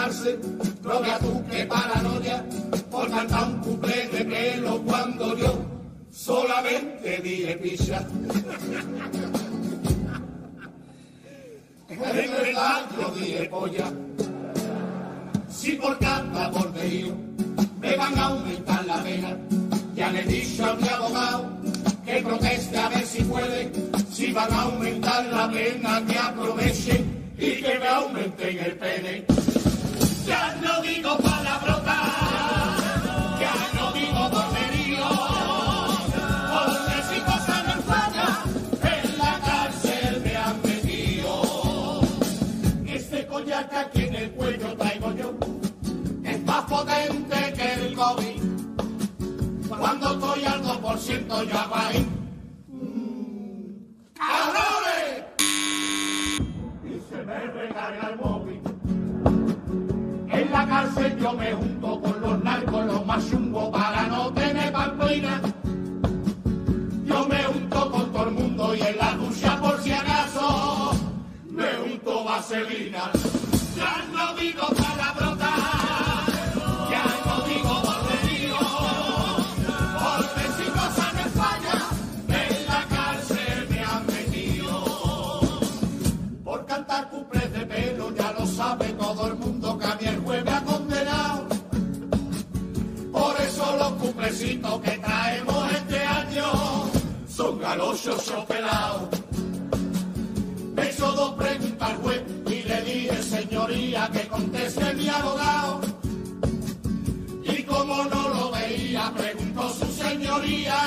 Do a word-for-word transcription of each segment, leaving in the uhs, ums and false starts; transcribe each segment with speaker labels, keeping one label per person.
Speaker 1: cárcel, no veas tú qué paranoia, por cantar un cuplé de pelo cuando yo solamente dije picha. En verdad yo dije polla. Si por cada borderío me van a aumentar la pena, ya le he dicho a mi abogado que proteste a ver si puede. Si van a aumentar la pena, que aprovechen y que me aumenten el pene. Ya no digo palabrotas, ya no digo borderío, porque si cosas no fallan, en la cárcel me han metido. Este collac aquí en el cuello traigo yo, es más potente que el COVID. Cuando estoy al dos por ciento yo hago ahí, ¡cabrones! Y se me recarga el móvil. En la cárcel yo me junto con los narcos, los más chungos, para no tener pamplina. Yo me junto con todo el mundo y en la ducha por si acaso me junto vaselina. Ya no digo palabrotas, ya no digo borderío, porque si cosas me fallan, en la cárcel me han metido. Por cantar cuplés de pelo ya lo sabe todo el mundo que a mí el juez me ha condenado. Por eso los cuplecitos que traemos este año son galochos o pelados. Me hizo dos preguntas al juez y le dije, señoría, que conteste mi abogado. Y como no lo veía, preguntó su señoría,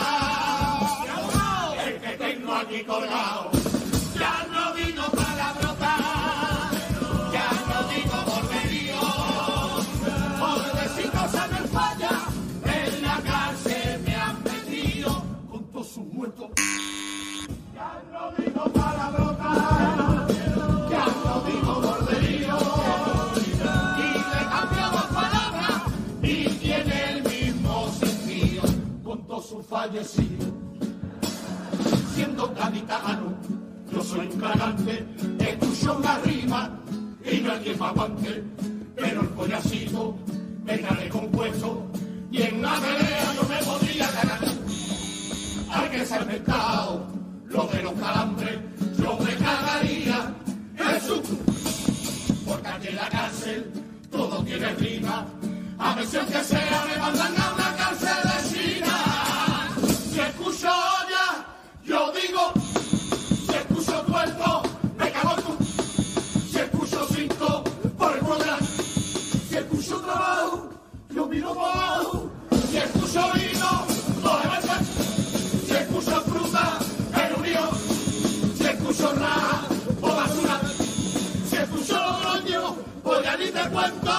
Speaker 1: el que tengo aquí colgado. Ya no digo palabrotas, ya no digo borderío, porque si cosas me falla, en la cárcel me han metido con todos sus muertos. Ya no digo palabrotas, ya no digo borderío, y le cambio dos palabras y tiene el mismo sentido, con todos sus fallecidos. Siendo gaditano, yo soy un cagante, escucho una rima y nadie me aguante, pero el pollacito me gané compuesto y en la pelea yo me podría ganar. Hay que ser mercado, lo de los calambres, yo me cagaría, Jesús, porque aquí en la cárcel todo tiene rima, a ver si aunque sea me mandan a una cárcel de China. Si escucho olla, yo digo, si escucho puerto, me cago en tu, si escucho cinco, por el cuadrado, si escucho trabajo, yo miro por abajo, si escucho vino, lo de verdad, si escucho fruta, el unión, si escucho nada, o basura, si escucho logroño, pues ya ni te cuento,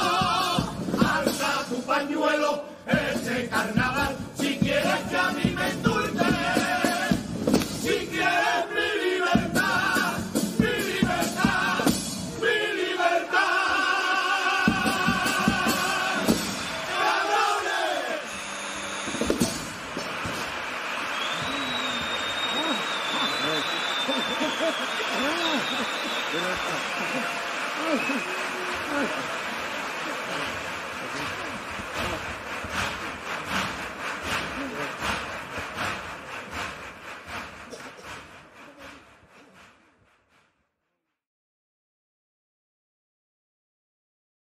Speaker 1: alza tu pañuelo, ese carnaval, si quieres que a mí me indulten. Si quieres mi libertad, mi libertad, mi libertad. ¡Cabrones!